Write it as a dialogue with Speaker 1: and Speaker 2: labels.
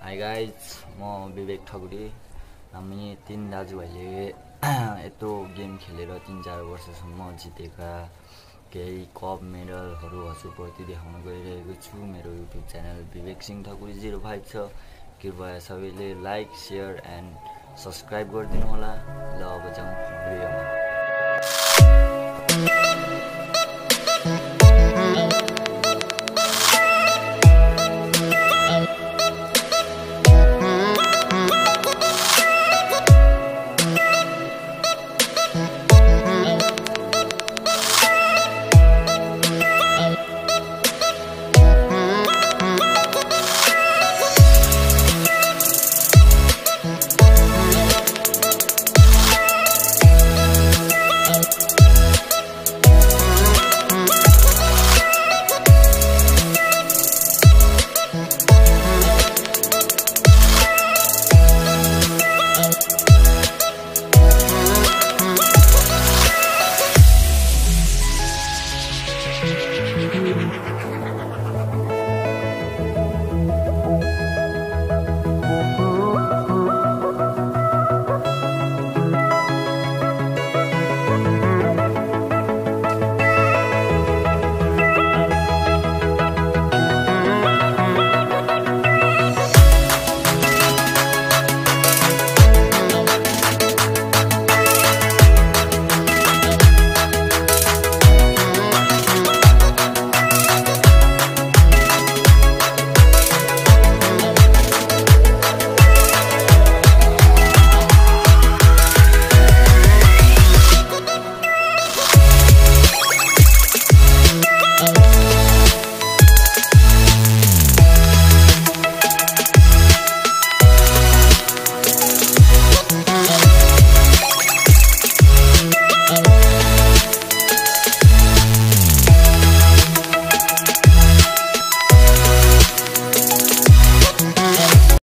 Speaker 1: Hi guys म बिबेक ठकुरी हामी 3 दाजुभाइले यत्रो गेम खेलेर 3-4 वर्षसम्म जितेका केही कप मेडलहरू हजुरप्रति देखाउन गइरहेको छु। मेरो युट्युब च्यानल बिबेक सिंह ठकुरी 05 छ। कृपया सबैले लाइक सेयर एन्ड सब्सक्राइब गरिदिनु होला। ल अब जाउँ भिडियोमा।